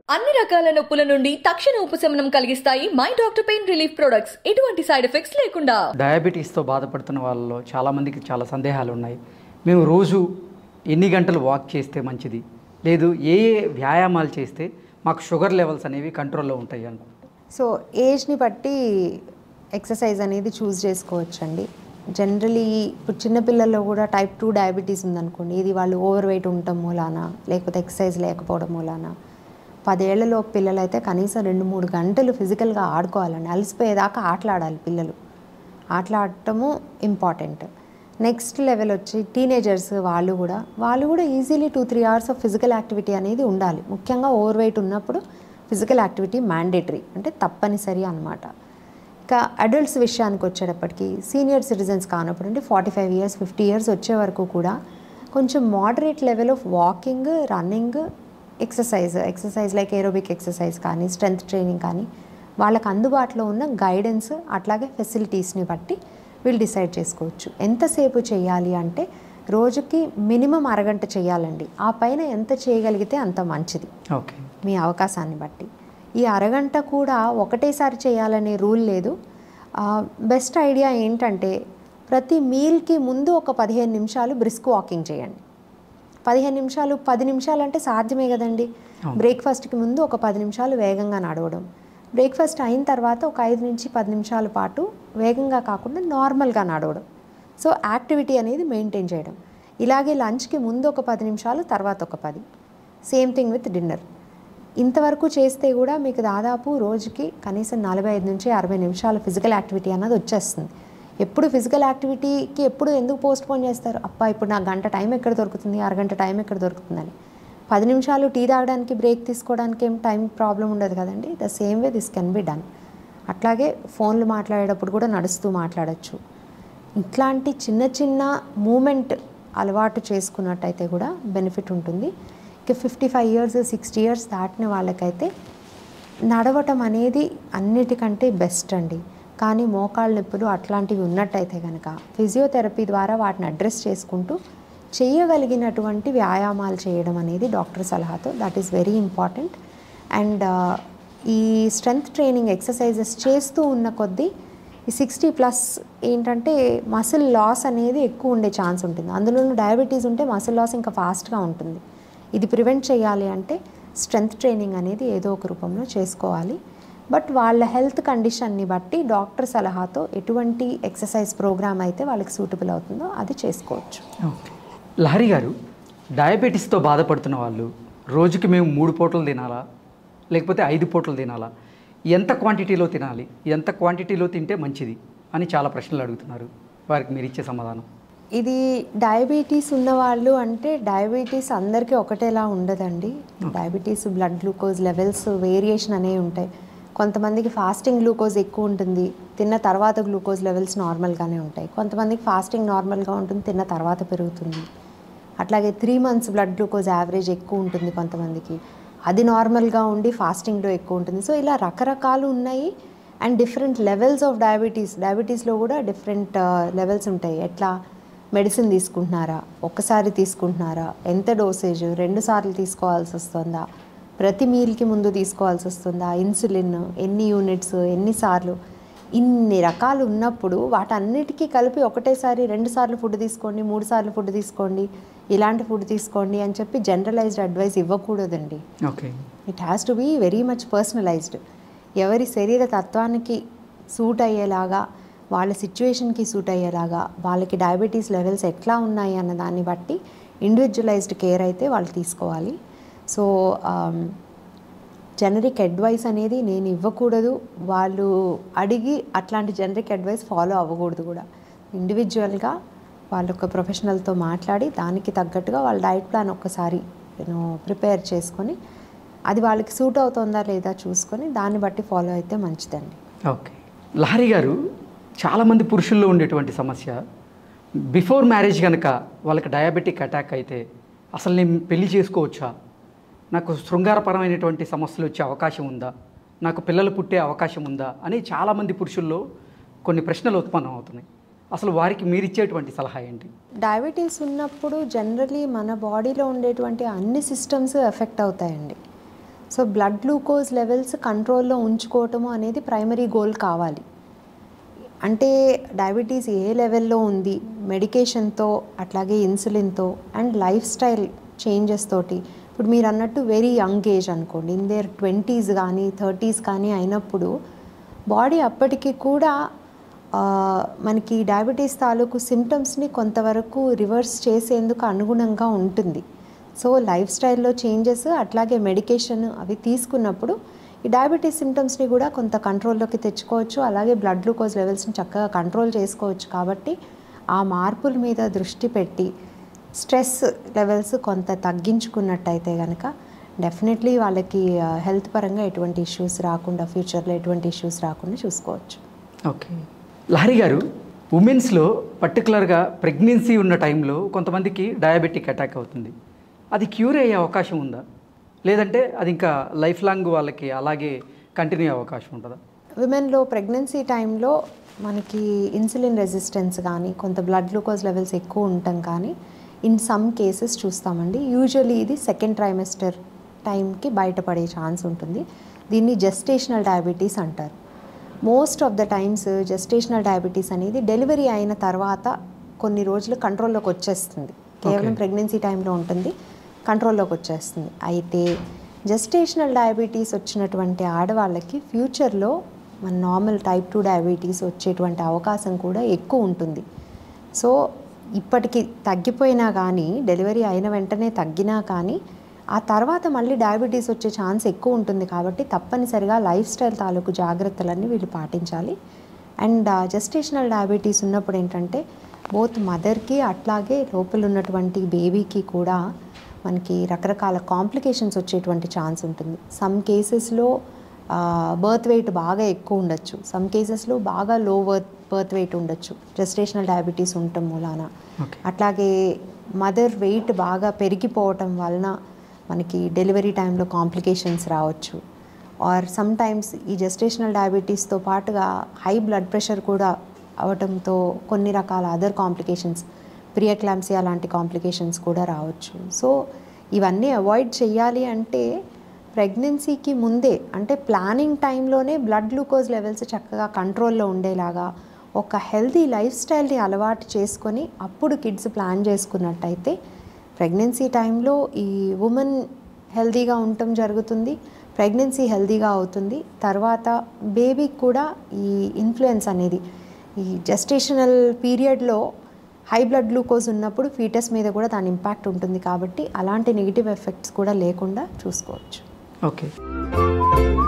అన్ని రకాల నొప్పుల నుండి తక్షణ ఉపశమనం కలిగిస్తాయి my doctor pain relief products. ఎటువంటి సైడ్ ఎఫెక్ట్స్ లేకుండా. డయాబెటీస్తో బాధపడుతున్న వాళ్ళలో చాలామందికి చాలా సందేహాలు ఉన్నాయి. మేము రోజు ఎన్ని గంటలు వాక్ చేస్తే మంచిది, లేదు ఏ వ్యాయామాలు చేస్తే మాకు షుగర్ లెవెల్స్ అనేవి కంట్రోల్లో ఉంటాయి అనుకుంటున్నాం. సో ఏజ్ని బట్టి ఎక్సర్సైజ్ అనేది చూస్ చేసుకోవచ్చండి. జనరలీ ఇప్పుడు చిన్నపిల్లల్లో కూడా టైప్ 2 డయాబెటీస్ ఉందనుకోండి, ఇది వాళ్ళు ఓవర్ వెయిట్ ఉండటం మూలాన, లేకపోతే ఎక్సర్సైజ్ లేకపోవడం మూలాన. 10 ఏళ్లలోపు పిల్లలైతే కనీసం 2-3 గంటలు ఫిజికల్గా ఆడుకోవాలండి. అలసిపోయేదాకా ఆటలాడాలి పిల్లలు. ఆటలాడటము ఇంపార్టెంట్. నెక్స్ట్ లెవెల్ వచ్చి టీనేజర్స్ వాళ్ళు కూడా easily 2-3 hours of physical activity అనేది ఉండాలి. ముఖ్యంగా ఓవర్ వెయిట్ ఉన్నప్పుడు ఫిజికల్ యాక్టివిటీ మ్యాండేటరీ, అంటే తప్పనిసరి అన్నమాట. ఇక అడల్ట్స్ విషయానికి వచ్చేటప్పటికి సీనియర్ సిటిజన్స్ కానప్పుడు అంటే 45 ఇయర్స్ 50 ఇయర్స్ వచ్చే వరకు కూడా కొంచెం moderate level of walking, running, exercise like aerobic exercise కానీ, స్ట్రెంగ్త్ ట్రైనింగ్ కానీ వాళ్ళకి అందుబాటులో ఉన్న గైడెన్స్ అట్లాగే ఫెసిలిటీస్ని బట్టి వీళ్ళు డిసైడ్ చేసుకోవచ్చు. ఎంతసేపు చేయాలి అంటే రోజుకి మినిమం అరగంట చేయాలండి. ఆ పైన ఎంత చేయగలిగితే అంత మంచిది, ఓకే, మీ అవకాశాన్ని బట్టి. ఈ అరగంట కూడా ఒకటేసారి చేయాలనే రూల్ లేదు. బెస్ట్ ఐడియా ఏంటంటే ప్రతి మీల్కి ముందు ఒక 15 నిమిషాలు బ్రిస్క్ వాకింగ్ చేయండి. 15 నిమిషాలు 10 నిమిషాలు అంటే సాధ్యమే కదండి. బ్రేక్ఫాస్ట్కి ముందు ఒక 10 నిమిషాలు వేగంగా నడవడం, బ్రేక్ఫాస్ట్ అయిన తర్వాత ఒక 5 నుంచి 10 నిమిషాల పాటు వేగంగా కాకుండా నార్మల్గా నడవడం. సో యాక్టివిటీ అనేది మెయింటైన్ చేయడం. ఇలాగే లంచ్కి ముందు ఒక 10 నిమిషాలు, తర్వాత ఒక 10. Same thing with dinner. ఇంతవరకు చేస్తే కూడా మీకు దాదాపు రోజుకి కనీసం 45 నుంచి 60 నిమిషాల ఫిజికల్ యాక్టివిటీ అన్నది వచ్చేస్తుంది. ఎప్పుడు ఫిజికల్ యాక్టివిటీకి ఎందుకు పోస్ట్పోన్ చేస్తారు? ఇప్పుడు నాకు గంట టైం ఎక్కడ దొరుకుతుంది, అరగంట టైం ఎక్కడ దొరుకుతుందని. 10 నిమిషాలు టీ తాగడానికి, బ్రేక్ తీసుకోవడానికి ఏం టైం ప్రాబ్లం ఉండదు కదండి. The same way this can be done. అట్లాగే ఫోన్లు మాట్లాడేటప్పుడు కూడా నడుస్తూ మాట్లాడచ్చు. ఇట్లాంటి చిన్న చిన్న మూమెంట్ అలవాటు చేసుకున్నట్టయితే కూడా బెనిఫిట్ ఉంటుంది. ఇక 55 ఇయర్స్ 60 ఇయర్స్ దాటిన వాళ్ళకైతే నడవటం అనేది అన్నిటికంటే బెస్ట్ అండి. కానీ మోకాళ్ళ నొప్పులు అట్లాంటివి ఉన్నట్టయితే కనుక ఫిజియోథెరపీ ద్వారా వాటిని అడ్రస్ చేసుకుంటూ చేయగలిగినటువంటి వ్యాయామాలు చేయడం అనేది డాక్టర్ సలహాతో, that is very important. And ఈ స్ట్రెంగ్త్ ట్రైనింగ్ ఎక్సర్సైజెస్ చేస్తూ ఉన్న కొద్దీ ఈ 60+ ఏంటంటే మసిల్ లాస్ అనేది ఎక్కువ ఉండే ఛాన్స్ ఉంటుంది. అందులోనూ డయాబెటీస్ ఉంటే మసిల్ లాస్ ఇంకా ఫాస్ట్గా ఉంటుంది. ఇది ప్రివెంట్ చేయాలి అంటే స్ట్రెంగ్త్ ట్రైనింగ్ అనేది ఏదో ఒక రూపంలో చేసుకోవాలి. బట్ వాళ్ళ హెల్త్ కండిషన్ని బట్టి డాక్టర్ సలహాతో ఎటువంటి ఎక్సర్సైజ్ ప్రోగ్రామ్ అయితే వాళ్ళకి సూటబుల్ అవుతుందో అది చేసుకోవచ్చు. ఓకే, లహరి గారు, డయాబెటీస్తో బాధపడుతున్న వాళ్ళు రోజుకి మేము 3 పూటలు తినాలా, లేకపోతే 5 పూటలు తినాలా, ఎంత క్వాంటిటీలో తినాలి, ఎంత క్వాంటిటీలో తింటే మంచిది అని చాలా ప్రశ్నలు అడుగుతున్నారు. వారికి మీరు ఇచ్చే సమాధానం? ఇది డయాబెటీస్ ఉన్నవాళ్ళు అంటే డయాబెటీస్ అందరికీ ఒకటేలా ఉండదండి. Diabetes blood glucose levels variation అనేవి ఉంటాయి. కొంతమందికి ఫాస్టింగ్ గ్లూకోజ్ ఎక్కువ ఉంటుంది, తిన్న తర్వాత గ్లూకోజ్ లెవెల్స్ నార్మల్గానే ఉంటాయి. కొంతమందికి ఫాస్టింగ్ నార్మల్గా ఉంటుంది, తిన్న తర్వాత పెరుగుతుంది. అట్లాగే 3 మంత్స్ బ్లడ్ గ్లూకోజ్ యావరేజ్ ఎక్కువ ఉంటుంది కొంతమందికి, అది నార్మల్గా ఉండి ఫాస్టింగ్లో ఎక్కువ ఉంటుంది. సో ఇలా రకరకాలు ఉన్నాయి. అండ్ డిఫరెంట్ లెవెల్స్ ఆఫ్ డయాబెటీస్లో కూడా డిఫరెంట్ లెవెల్స్ ఉంటాయి. ఎట్లా మెడిసిన్ తీసుకుంటున్నారా, ఒక్కసారి తీసుకుంటున్నారా, ఎంత డోసేజ్, 2 సార్లు తీసుకోవాల్సి వస్తుందా, ప్రతి మీల్కి ముందు తీసుకోవాల్సి వస్తుందా, ఇన్సులిన్ ఎన్ని యూనిట్స్, ఎన్నిసార్లు, ఇన్ని రకాలు ఉన్నప్పుడు వాటన్నిటికీ కలిపి ఒకటేసారి 2 సార్లు ఫుడ్ తీసుకోండి, 3 సార్లు ఫుడ్ తీసుకోండి, ఇలాంటి ఫుడ్ తీసుకోండి అని చెప్పి జనరలైజ్డ్ అడ్వైస్ ఇవ్వకూడదండి. Okay, it has to be very much personalised. ఎవరి శరీర తత్వానికి సూట్ అయ్యేలాగా, వాళ్ళ సిచ్యువేషన్కి సూట్ అయ్యేలాగా, వాళ్ళకి డయాబెటీస్ లెవెల్స్ ఎట్లా ఉన్నాయి అన్న దాన్ని బట్టి ఇండివిజువలైజ్డ్ కేర్ అయితే వాళ్ళు తీసుకోవాలి. సో జనరిక్ అడ్వైస్ అనేది నేను ఇవ్వకూడదు, వాళ్ళు అడిగి అట్లాంటి జనరిక్ అడ్వైస్ ఫాలో అవ్వకూడదు కూడా. ఇండివిజువల్గా వాళ్ళొక ప్రొఫెషనల్తో మాట్లాడి దానికి తగ్గట్టుగా వాళ్ళ డైట్ ప్లాన్ ఒక్కసారి ప్రిపేర్ చేసుకొని అది వాళ్ళకి సూట్ అవుతుందా లేదా చూసుకొని దాన్ని బట్టి ఫాలో అయితే మంచిదండి. ఓకే, లహరి గారు, చాలామంది పురుషుల్లో ఉండేటువంటి సమస్య, బిఫోర్ మ్యారేజ్ కనుక వాళ్ళకి డయాబెటిక్ అటాక్ అయితే అసలు నేను పెళ్లి చేసుకోవచ్చా, నాకు శృంగారపరమైనటువంటి సమస్యలు వచ్చే అవకాశం ఉందా, నాకు పిల్లలు పుట్టే అవకాశం ఉందా అని చాలామంది పురుషుల్లో కొన్ని ప్రశ్నలు ఉత్పన్నం అవుతున్నాయి. అసలు వారికి మీరు ఇచ్చేటువంటి సలహా ఏంటి? డయాబెటీస్ ఉన్నప్పుడు జనరలీ మన బాడీలో ఉండేటువంటి అన్ని సిస్టమ్స్ ఎఫెక్ట్ అవుతాయండి. సో బ్లడ్ గ్లూకోజ్ లెవెల్స్ కంట్రోల్లో ఉంచుకోవటము అనేది ప్రైమరీ గోల్ కావాలి. అంటే డయాబెటీస్ ఏ లెవెల్లో ఉంది, మెడికేషన్తో అట్లాగే ఇన్సులిన్తో అండ్ లైఫ్ స్టైల్ చేంజెస్ తోటి. ఇప్పుడు మీరు అన్నట్టు వెరీ యంగ్ ఏజ్ అనుకోండి, ఇన్ దేర్ 20s కానీ 30s కానీ అయినప్పుడు బాడీ అప్పటికి కూడా మనకి డయాబెటీస్ తాలూకు సిమ్టమ్స్ని కొంతవరకు రివర్స్ చేసేందుకు అనుగుణంగా ఉంటుంది. సో లైఫ్ స్టైల్లో చేంజెస్ అట్లాగే మెడికేషన్ అవి తీసుకున్నప్పుడు ఈ డయాబెటీస్ సిమ్టమ్స్ని కూడా కొంత కంట్రోల్లోకి తెచ్చుకోవచ్చు, అలాగే బ్లడ్ గ్లూకోజ్ లెవెల్స్ని చక్కగా కంట్రోల్ చేసుకోవచ్చు. కాబట్టి ఆ మార్పుల మీద దృష్టి పెట్టి స్ట్రెస్ లెవెల్స్ కొంత తగ్గించుకున్నట్టయితే కనుక డెఫినెట్లీ వాళ్ళకి హెల్త్ పరంగా ఎటువంటి ఇష్యూస్ రాకుండా, ఫ్యూచర్లో ఎటువంటి ఇష్యూస్ రాకుండా చూసుకోవచ్చు. ఓకే, లహరి గారు, ఉమెన్స్లో పర్టికులర్గా ప్రెగ్నెన్సీ ఉన్న టైంలో కొంతమందికి డయాబెటిక్ అటాక్ అవుతుంది. అది క్యూర్ అయ్యే అవకాశం ఉందా, లేదంటే అది ఇంకా లైఫ్ లాంగ్ వాళ్ళకి అలాగే కంటిన్యూ అయ్యే అవకాశం ఉంటుందా? విమెన్లో ప్రెగ్నెన్సీ టైంలో మనకి ఇన్సులిన్ రెసిస్టెన్స్ కానీ, కొంత బ్లడ్ గ్లూకోజ్ లెవెల్స్ ఎక్కువ ఉండటం కానీ ఇన్ సమ్ కేసెస్ చూస్తామండి. యూజువలీ ఇది సెకండ్ ట్రైమెస్టర్ టైంకి బయటపడే ఛాన్స్ ఉంటుంది. దీన్ని జెస్టేషనల్ డయాబెటీస్ అంటారు. Most of the times gestational diabetes అనేది డెలివరీ అయిన తర్వాత కొన్ని రోజులు కంట్రోల్లోకి వచ్చేస్తుంది. కేవలం ప్రెగ్నెన్సీ టైంలో ఉంటుంది, కంట్రోల్లోకి వచ్చేస్తుంది. అయితే జెస్టేషనల్ డయాబెటీస్ వచ్చినటువంటి ఆడవాళ్ళకి ఫ్యూచర్లో మన నార్మల్ టైప్ 2 డయాబెటీస్ వచ్చేటువంటి అవకాశం కూడా ఎక్కువ ఉంటుంది. సో ఇప్పటికి తగ్గిపోయినా కానీ, డెలివరీ అయిన వెంటనే తగ్గినా కానీ ఆ తర్వాత మళ్ళీ డయాబెటీస్ వచ్చే ఛాన్స్ ఎక్కువ ఉంటుంది. కాబట్టి తప్పనిసరిగా లైఫ్ స్టైల్ తాలూకు జాగ్రత్తలన్నీ వీళ్ళు పాటించాలి. అండ్ జెస్టేషనల్ డయాబెటీస్ ఉన్నప్పుడు ఏంటంటే బోత్ మదర్కి అట్లాగే లోపల ఉన్నటువంటి బేబీకి కూడా మనకి రకరకాల కాంప్లికేషన్స్ వచ్చేటువంటి ఛాన్స్ ఉంటుంది. సమ్ కేసెస్లో బర్త్ వెయిట్ బాగా ఎక్కువ ఉండొచ్చు, సమ్ కేసెస్లో బాగా లో బర్త్ వెయిట్ ఉండొచ్చు జెస్టేషనల్ డయాబెటీస్ ఉండటం మూలాన. అట్లాగే మదర్ వెయిట్ బాగా పెరిగిపోవటం వలన మనకి డెలివరీ టైంలో కాంప్లికేషన్స్ రావచ్చు. ఆర్ సమ్ టైమ్స్ ఈ జెస్టేషనల్ డయాబెటీస్తో పాటుగా హై బ్లడ్ ప్రెషర్ కూడా అవటంతో కొన్ని రకాల అదర్ కాంప్లికేషన్స్, ప్రియక్లాంసియా లాంటి కాంప్లికేషన్స్ కూడా రావచ్చు. సో ఇవన్నీ అవాయిడ్ చేయాలి అంటే ప్రెగ్నెన్సీకి ముందే, అంటే ప్లానింగ్ టైంలోనే బ్లడ్ గ్లూకోజ్ లెవెల్స్ చక్కగా కంట్రోల్లో ఉండేలాగా ఒక హెల్తీ లైఫ్ స్టైల్ని అలవాటు చేసుకొని అప్పుడు కిడ్స్ ప్లాన్ చేసుకున్నట్టయితే ప్రెగ్నెన్సీ టైంలో ఈ ఉమెన్ హెల్తీగా ఉండటం జరుగుతుంది, ప్రెగ్నెన్సీ హెల్తీగా అవుతుంది. తర్వాత బేబీకి కూడా ఈ ఇన్ఫ్లుయెన్స్ అనేది ఈ జెస్టేషనల్ పీరియడ్లో హై బ్లడ్ గ్లూకోజ్ ఉన్నప్పుడు ఫీటస్ మీద కూడా దాని ఇంపాక్ట్ ఉంటుంది. కాబట్టి అలాంటి నెగిటివ్ ఎఫెక్ట్స్ కూడా లేకుండా చూసుకోవచ్చు. ఓకే.